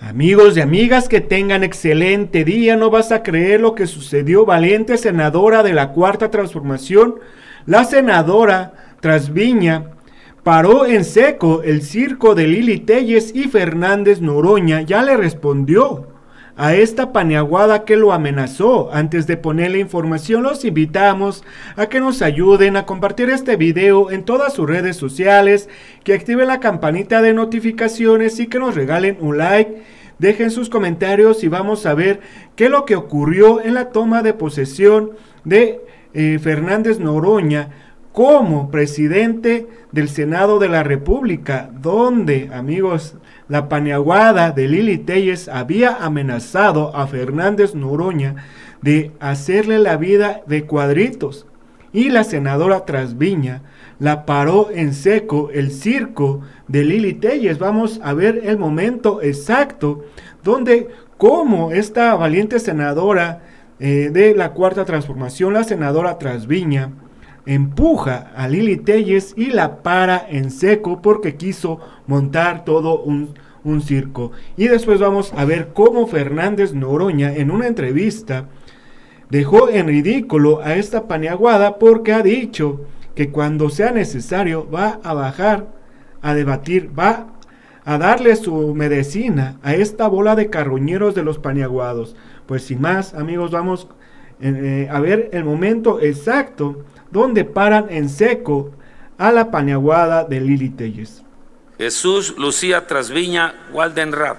Amigos y amigas, que tengan excelente día. No vas a creer lo que sucedió. Valiente senadora de la Cuarta Transformación, la senadora Trasviña, paró en seco el circo de Lili Téllez y Fernández Noroña. Ya le respondió a esta paniaguada que lo amenazó. Antes de ponerle información, los invitamos a que nos ayuden a compartir este video en todas sus redes sociales, que activen la campanita de notificaciones y que nos regalen un like. Dejen sus comentarios y vamos a ver qué es lo que ocurrió en la toma de posesión de Fernández Noroña como presidente del Senado de la República, donde, amigos, la paniaguada de Lili Téllez había amenazado a Fernández Noroña de hacerle la vida de cuadritos, y la senadora Trasviña la paró en seco el circo de Lili Téllez. Vamos a ver el momento exacto donde, como esta valiente senadora de la Cuarta Transformación, la senadora Trasviña, empuja a Lili Téllez y la para en seco porque quiso montar todo un circo. Y después vamos a ver cómo Fernández Noroña, en una entrevista, dejó en ridículo a esta paniaguada porque ha dicho que cuando sea necesario va a bajar a debatir, va a darle su medicina a esta bola de carroñeros de los paniaguados. Pues sin más, amigos, vamos a ver el momento exacto donde paran en seco a la paniaguada de Lili Téllez. Jesús Lucía Trasviña Waldenrap.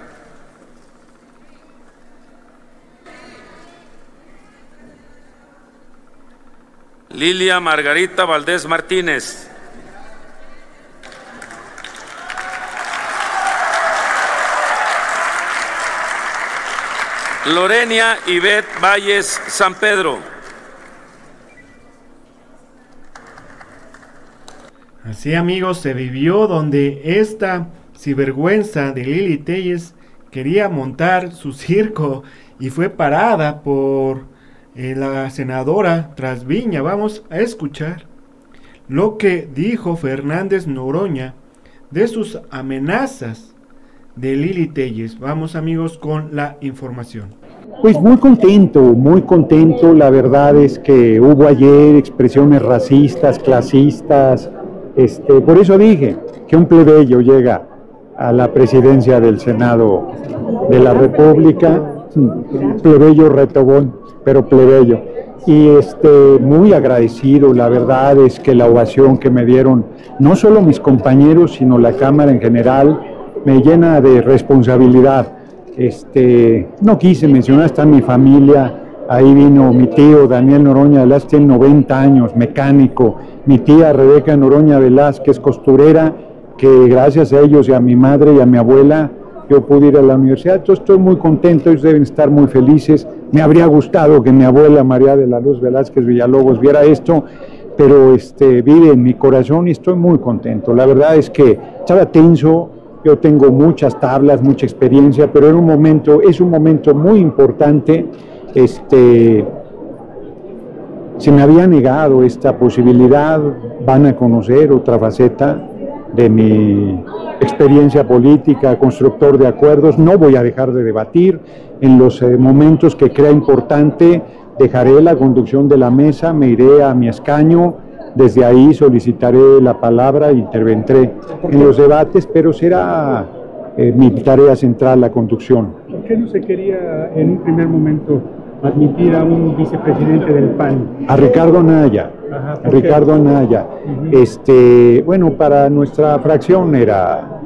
Lilia Margarita Valdés Martínez. Lorenia Ivette Valles San Pedro. Así, amigos, se vivió donde esta sinvergüenza de Lili Téllez quería montar su circo y fue parada por la senadora Trasviña. Vamos a escuchar lo que dijo Fernández Noroña de sus amenazas de Lili Téllez. Vamos, amigos, con la información. Pues muy contento. La verdad es que hubo ayer expresiones racistas, clasistas. Por eso dije que un plebeyo llega a la presidencia del Senado de la República, plebeyo retobón, pero plebeyo. Y muy agradecido. La verdad es que la ovación que me dieron, no solo mis compañeros, sino la Cámara en general, me llena de responsabilidad. No quise mencionar, está mi familia. Ahí vino mi tío Daniel Noroña Velázquez, tiene 90 años, mecánico. Mi tía Rebeca Noroña Velázquez, costurera, que gracias a ellos y a mi madre y a mi abuela yo pude ir a la universidad. Entonces estoy muy contento, ellos deben estar muy felices. Me habría gustado que mi abuela María de la Luz Velázquez Villalobos viera esto, pero vive en mi corazón y estoy muy contento. La verdad es que estaba tenso. Yo tengo muchas tablas, mucha experiencia, pero es un momento muy importante. Se me había negado esta posibilidad. Van a conocer otra faceta de mi experiencia política, constructor de acuerdos. No voy a dejar de debatir. En los momentos que crea importante, dejaré la conducción de la mesa, me iré a mi escaño. Desde ahí solicitaré la palabra e intervendré en los debates, pero será mi tarea central la conducción. ¿Por qué no se quería en un primer momento admitir a un vicepresidente del PAN? A Ricardo Anaya. Ajá, Ricardo Anaya. Bueno, para nuestra fracción era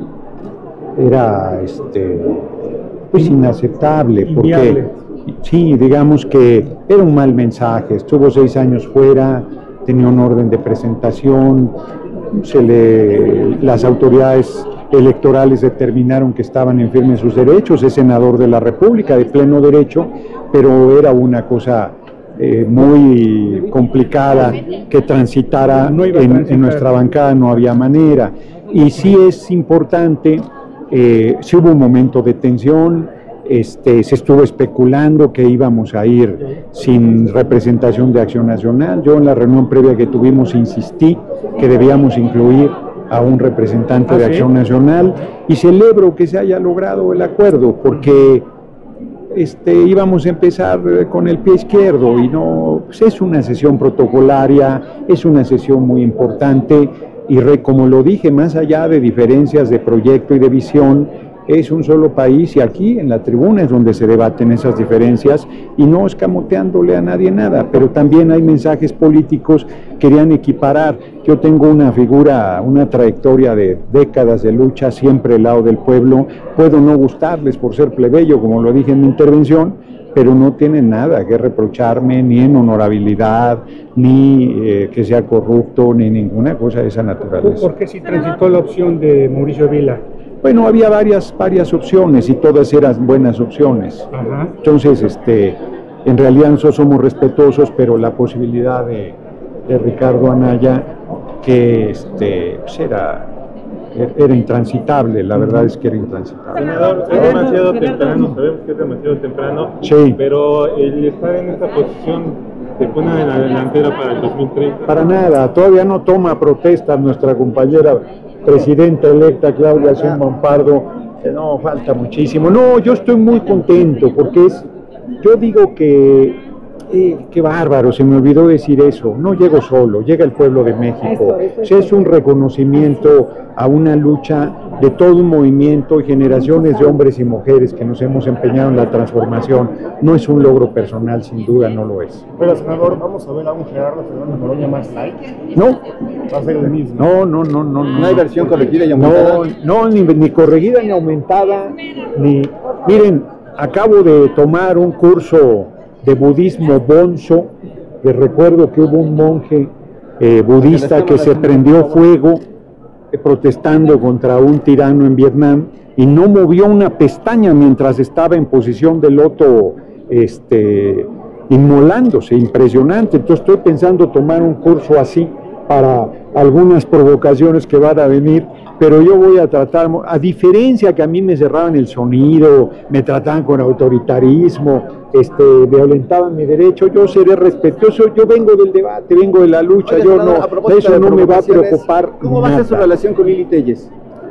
pues inaceptable, porque sí, digamos que era un mal mensaje. Estuvo 6 años fuera, tenía un orden de presentación, las autoridades electorales determinaron que estaban en firme sus derechos, es senador de la República de pleno derecho, pero era una cosa muy complicada que transitara en nuestra bancada, no había manera. Y sí es importante, sí hubo un momento de tensión. Se estuvo especulando que íbamos a ir sin representación de Acción Nacional. Yo en la reunión previa que tuvimos insistí que debíamos incluir a un representante de ¿sí? Acción Nacional, y celebro que se haya logrado el acuerdo, porque íbamos a empezar con el pie izquierdo y no, pues es una sesión protocolaria, es una sesión muy importante y como lo dije, más allá de diferencias de proyecto y de visión, es un solo país y aquí en la tribuna es donde se debaten esas diferencias y no escamoteándole a nadie nada, pero también hay mensajes políticos que querían equiparar. Yo tengo una figura, una trayectoria de décadas de lucha, siempre al lado del pueblo, puedo no gustarles por ser plebeyo, como lo dije en mi intervención, pero no tienen nada que reprocharme, ni en honorabilidad, ni que sea corrupto, ni ninguna cosa de esa naturaleza. ¿Por qué si transitó la opción de Mauricio Vila? Bueno, había varias opciones y todas eran buenas opciones. Ajá. Entonces, en realidad nosotros somos respetuosos, pero la posibilidad de Ricardo Anaya, que pues era intransitable, la verdad es que era intransitable. Senador, es demasiado temprano, sabemos que es demasiado temprano, sí, pero el estar en esta posición te pone en la delantera para el 2030. Para nada, todavía no toma protesta nuestra compañera presidenta electa Claudia Sheinbaum Pardo, no, falta muchísimo. No, yo estoy muy contento porque yo digo que qué bárbaro, se me olvidó decir eso, no llego solo, llega el pueblo de México, es un reconocimiento a una lucha de todo un movimiento y generaciones de hombres y mujeres que nos hemos empeñado en la transformación, no es un logro personal, sin duda no lo es. Pero senador, ¿vamos a ver a un Gerardo Fernández Noroña más light? No. Va a ser el mismo. No. ¿No hay versión corregida y aumentada? No, ni corregida ni aumentada, miren, acabo de tomar un curso de budismo bonzo, que recuerdo que hubo un monje budista que se prendió fuego protestando contra un tirano en Vietnam y no movió una pestaña mientras estaba en posición de loto inmolándose, impresionante. Entonces estoy pensando tomar un curso así para algunas provocaciones que van a venir, pero yo voy a tratar, a diferencia que a mí me cerraban el sonido, me trataban con autoritarismo, violentaban mi derecho, yo seré respetuoso, yo vengo del debate, vengo de la lucha. Oye, de eso no me va a preocupar. ¿Cómo va a ser su relación con Lili Telles?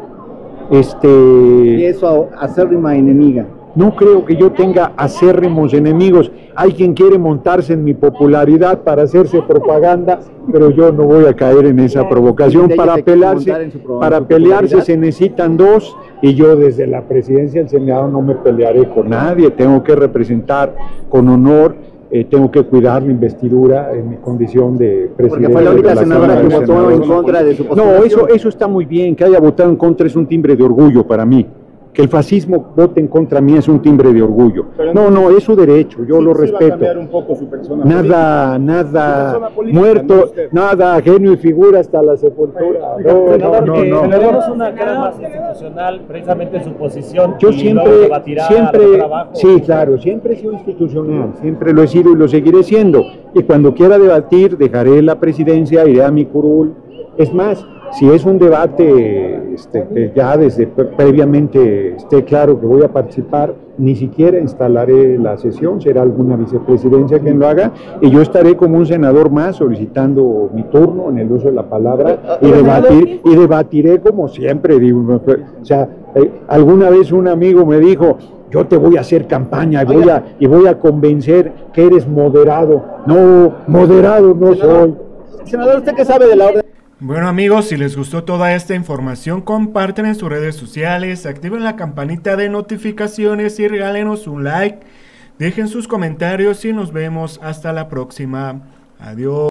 Y eso acérrima enemiga. No creo que yo tenga acérrimos enemigos. Hay quien quiere montarse en mi popularidad para hacerse propaganda, pero yo no voy a caer en esa provocación. Para pelearse se necesitan dos, y yo desde la presidencia del Senado no me pelearé con nadie. Tengo que representar con honor, tengo que cuidar mi investidura en mi condición de presidente. Porque fue la única senadora que votó en contra de su postulación. No, eso está muy bien. Que haya votado en contra es un timbre de orgullo para mí. Que el fascismo vote en contra mí es un timbre de orgullo. No, es su derecho, yo lo respeto. Va a cambiar un poco su persona nada muerto, nada, genio y figura hasta la sepultura. No. Tenemos una cara más institucional, precisamente su posición. Yo siempre, sí, claro, siempre he sido institucional, siempre lo he sido y lo seguiré siendo. Y cuando quiera debatir, dejaré la presidencia, iré a mi curul. Es más, si es un debate ya desde previamente esté claro que voy a participar, ni siquiera instalaré la sesión, será alguna vicepresidencia quien lo haga, y yo estaré como un senador más solicitando mi turno en el uso de la palabra y debatiré como siempre. Digo, o sea, alguna vez un amigo me dijo: yo te voy a hacer campaña y voy a convencer que eres moderado. No, moderado no soy. Senador, ¿usted qué sabe de la orden? Bueno amigos, si les gustó toda esta información, comparten en sus redes sociales, activen la campanita de notificaciones y regálenos un like, dejen sus comentarios y nos vemos hasta la próxima. Adiós.